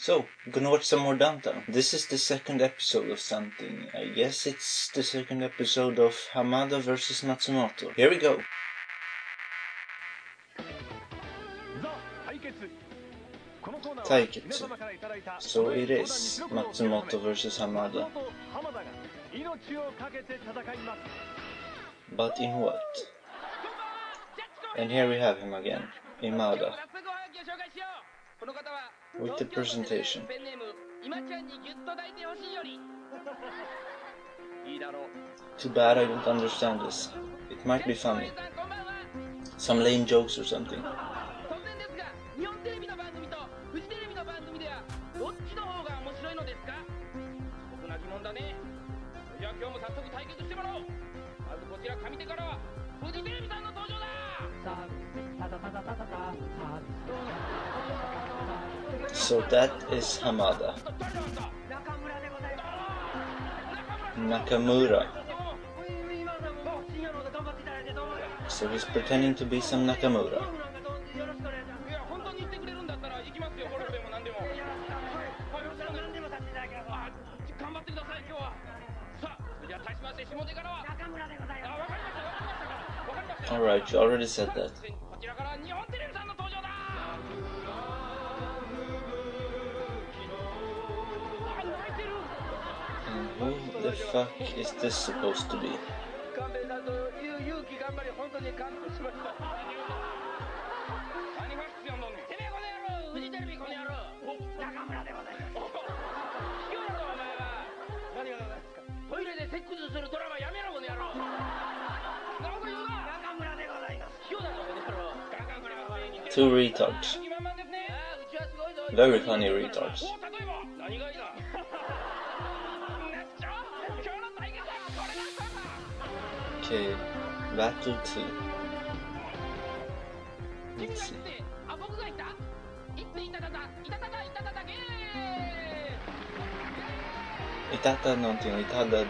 So, we're gonna watch some more Downtown. This is the second episode of something. I guess it's the second episode of Hamada vs Matsumoto. Here we go. Taiketsu. So it is Matsumoto vs Hamada. But in what? And here we have him again, Imada, with the presentation. Too bad I don't understand this. It might be funny. Some lame jokes or something. So that is Hamada. Nakamura. So he's pretending to be some Nakamura. Alright, you already said that. And who the fuck is this supposed to be? Two retards. Very funny retards. Okay, Battle 2. Let's see. Itata någonting, itada.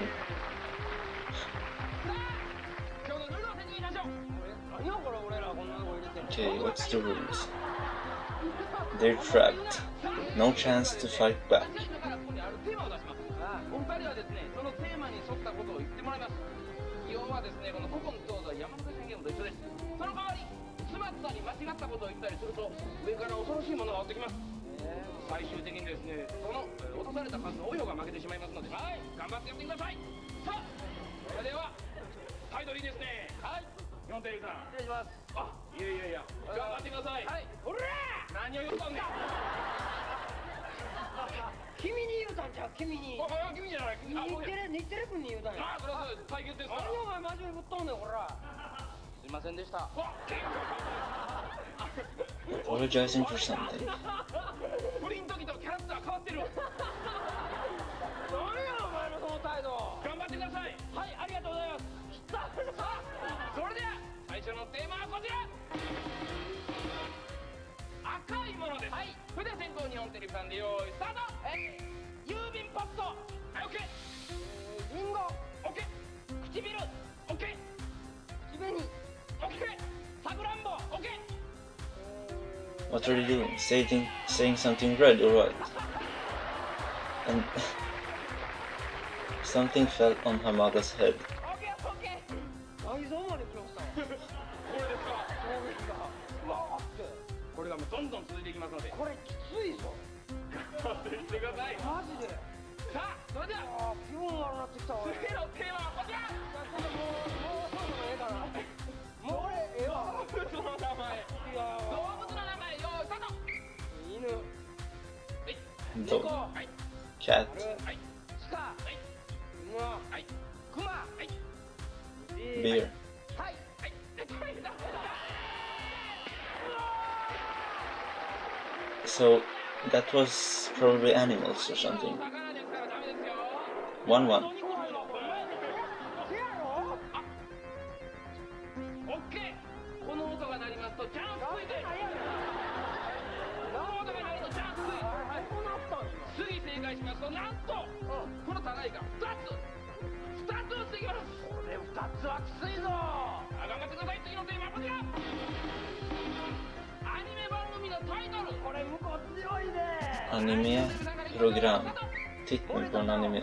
Okay, what's the rules? They're trapped. No chance to fight back. Apologizing for something. What are they doing? Saying something red or what? And something fell on Hamada's head. Dog, cat, beer. So that was probably animals or something. 1-1. Anime-program. Titeln på en anime.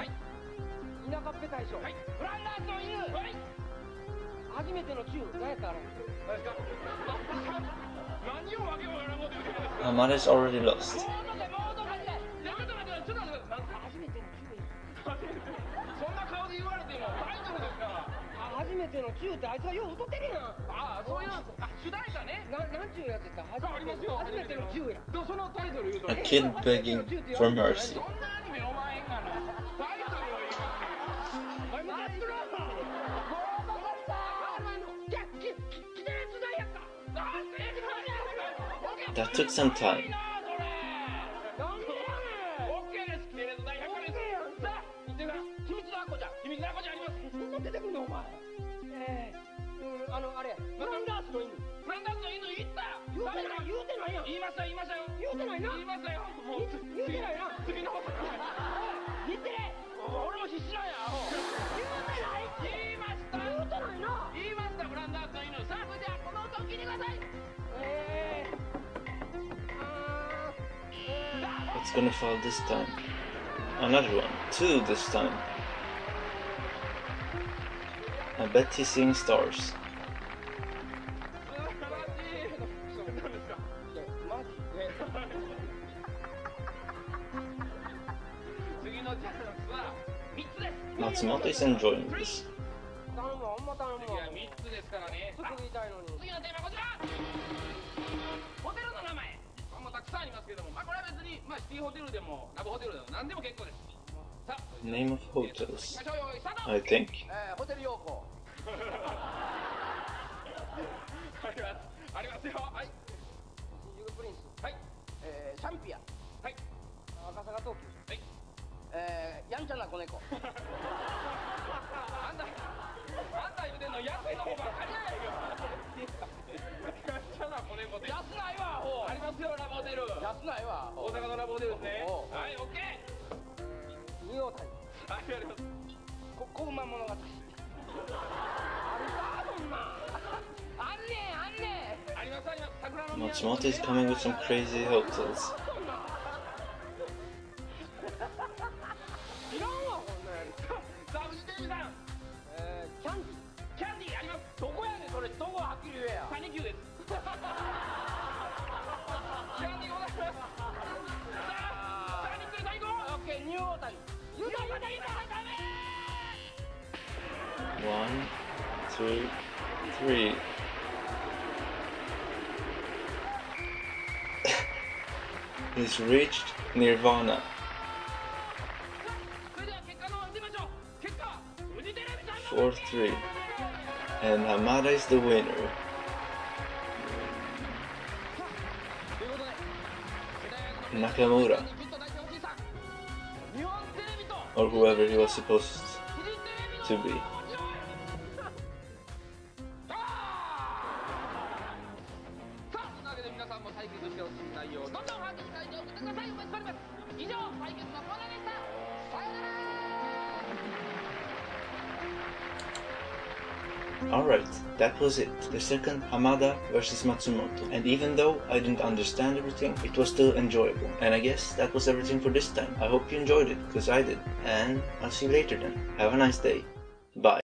Hamada's already lost. A kid begging for mercy. That took some time. It's gonna fall this time. Another one. 2 this time. I bet he's seeing stars. Matsumoto is enjoying this. Name of hotels, I think. Matsumoto is coming with some crazy hotels. One, two, three. He's reached Nirvana. 4-3. And Hamada is the winner. Nakamura. Or whoever he was supposed to be. Alright, that was it. The second Hamada versus Matsumoto. And even though I didn't understand everything, it was still enjoyable. And I guess that was everything for this time. I hope you enjoyed it, because I did. And I'll see you later then. Have a nice day. Bye.